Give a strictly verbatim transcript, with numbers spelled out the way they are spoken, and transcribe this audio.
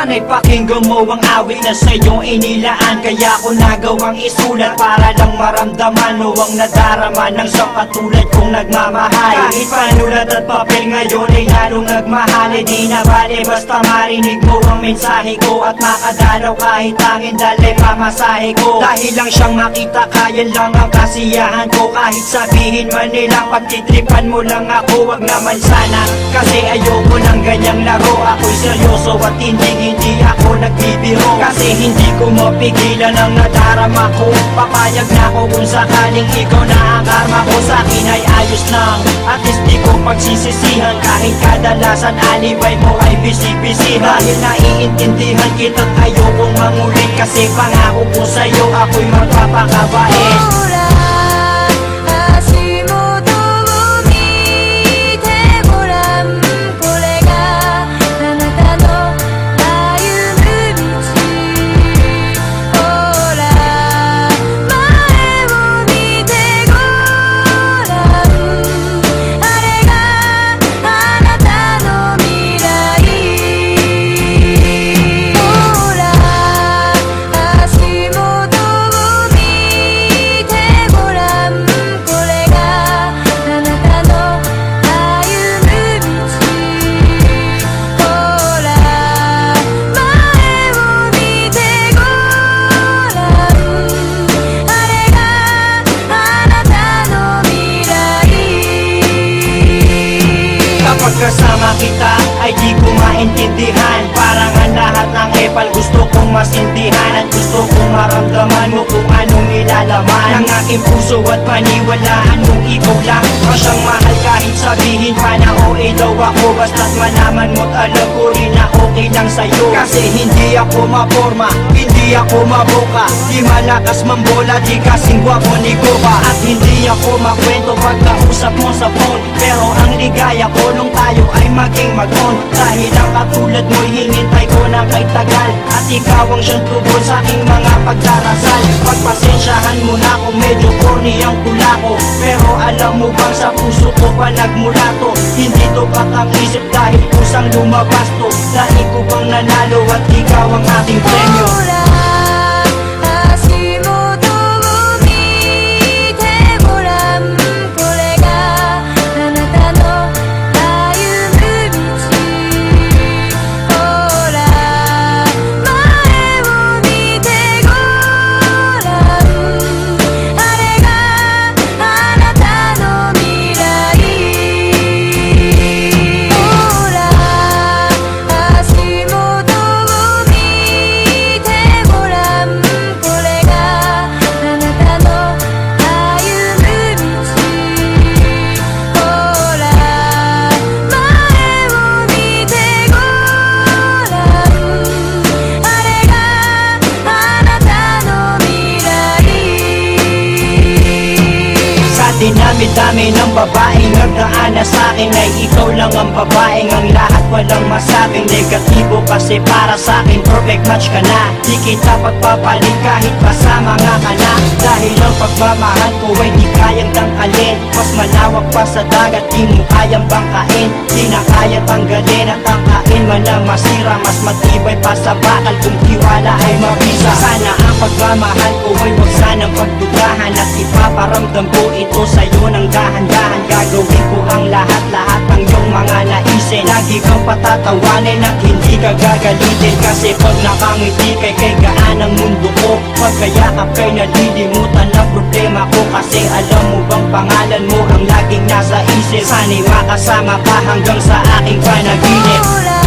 Sana'y pakinggan mo ang awit na sa'yo inilaan. Kaya ko nagawang isulat para lang maramdaman mo ang nadarama ng isang katulad kong nagmamahal. Kahit panulat at papel ngayon ay lalong nagmahal. E di na bale basta marinig mo ang mensahe ko at makadalaw kahit tangin dalay pamasahe ko. Dahil lang siyang makita kaya lang ang kasiyahan ko. Kahit sabihin man nilang pagtitripan mo lang ako, wag naman sana. Kasi ayoko ng ganyang laro. Ako'y seryoso at hindi hindi ako nagbibiro. Kasi hindi ko mapigilan ang nadarama ko. Papayag na ako kung sakaling ikaw na ang karma ko. Sa'kin ay ayos lang, at least di ko pagsisisihan. Kahit kadalasan alibay mo ay bisi-bisihan. Dahil naiintindihan kita't ayokong mangulit. Kasi pangako ko sa'yo ako'y magpapakabait. Pagkasama kita ay di ko maintindihan. Parang ang lahat ng epal gusto kong masindihan. At gusto kong maramdaman mo kung anong nilalaman ng aking puso at paniwalaan mong ikaw lang ang siyang mahal. Kahit sabihin pa na O A daw ako, basta't malaman mo't alam ko rin na okay lang sa'yo. Kasi hindi ako maporma, hindi ako maboka, di malakas mambola, di kasing gwapo ni Goba. At hindi ako makwento pag kausap mo sa phone. Pero ang ligaya ko nung tayo ay maging mag-on. Dahil ang katulad mo'y hinintay ko na kay tagal. At ikaw ang siyang tugon sa aking mga pagdarasal. Pagpasensyahan mo na kung medyo corny ang tula ko. Pero alam mo bang sa puso ko pa nagmula to. Hindi to bakang isip dahil kusang lumabas to. Dahil ko bang nanalo at ikaw ang aking premyo. Dinami-dami ng babaeng nagdaan na sa'kin ay ikaw lang ang babaeng ang lahat walang masabing negatibo. Kasi para sa'kin perfect match ka na. Di kita pagpapalit kahit pasama nga ka na. Dahil ang pagmamahal ko ay di kayang tangkalin. Mas malawak pa sa dagat, di mo kayang bangkain. Di na kaya tanggalin at tangkain man ang masira. Mas matibay pa sa bakal kung tiwala ay mabisa. Sana ang pagmamahal ko ay wag sanang pagdudahan. At ipaparamdam ko ito sa'yo ng dahan-dahan. Gagawin ko ang lahat-lahat ng iyong mga naisin. Lagi kang patatawanin at hindi ka gagalitin. Kasi pag nakangiti kay kay gaan ang mundo ko. Pagkayakap kay nalilimutan ang problema ko. Kasi alam mo bang pangalan mo ang laging nasa isip. Sana'y makasama ka hanggang sa aking panaginip.